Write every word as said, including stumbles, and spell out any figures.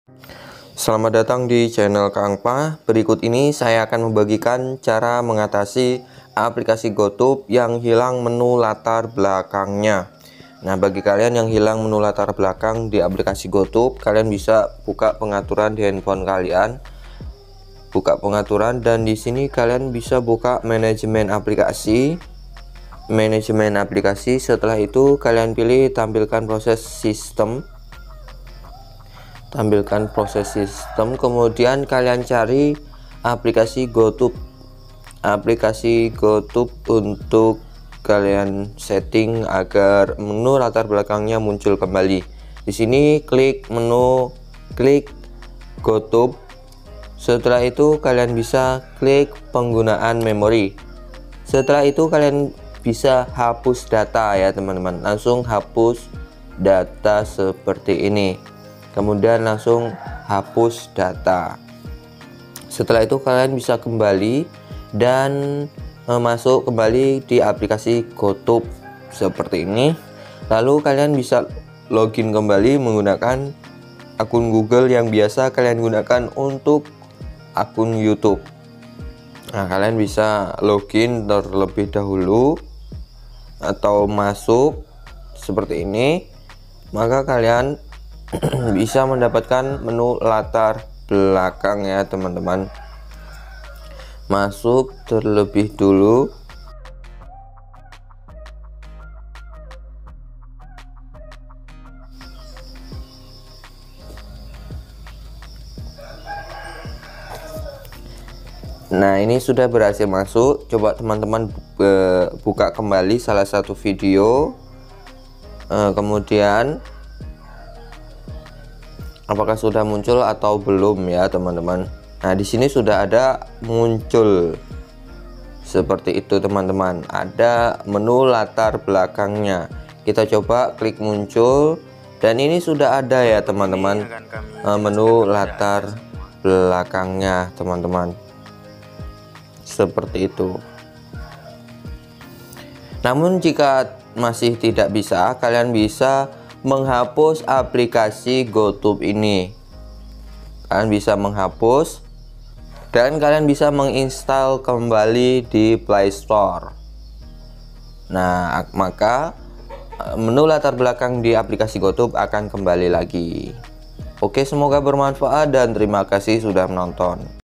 Selamat datang di channel Kang Pa. Berikut ini saya akan membagikan cara mengatasi aplikasi GoTube yang hilang menu latar belakangnya. Nah, bagi kalian yang hilang menu latar belakang di aplikasi GoTube, kalian bisa buka pengaturan di handphone kalian. Buka pengaturan dan di sini kalian bisa buka manajemen aplikasi. Manajemen aplikasi, setelah itu kalian pilih tampilkan proses sistem. Tampilkan proses sistem, kemudian kalian cari aplikasi GoTube. Aplikasi GoTube untuk kalian setting agar menu latar belakangnya muncul kembali. Di sini klik menu, klik GoTube. Setelah itu kalian bisa klik penggunaan memori. Setelah itu kalian bisa hapus data ya teman-teman. Langsung hapus data seperti ini. Kemudian langsung hapus data. Setelah itu kalian bisa kembali dan e, masuk kembali di aplikasi GoTube seperti ini. Lalu kalian bisa login kembali menggunakan akun Google yang biasa kalian gunakan untuk akun YouTube. Nah, kalian bisa login terlebih dahulu atau masuk seperti ini. Maka kalian bisa mendapatkan menu latar belakang ya teman-teman. Masuk terlebih dulu. Nah, ini sudah berhasil masuk. Coba teman-teman buka kembali salah satu video, kemudian apakah sudah muncul atau belum ya teman-teman. Nah, di sini sudah ada muncul seperti itu teman-teman. Ada menu latar belakangnya. Kita coba klik muncul dan ini sudah ada ya teman-teman, menu latar belakangnya teman-teman. Seperti itu. Namun jika masih tidak bisa, kalian bisa menghapus aplikasi GoTube ini. Kalian bisa menghapus dan kalian bisa menginstal kembali di Play Store. Nah, maka menu latar belakang di aplikasi GoTube akan kembali lagi. Oke, semoga bermanfaat dan terima kasih sudah menonton.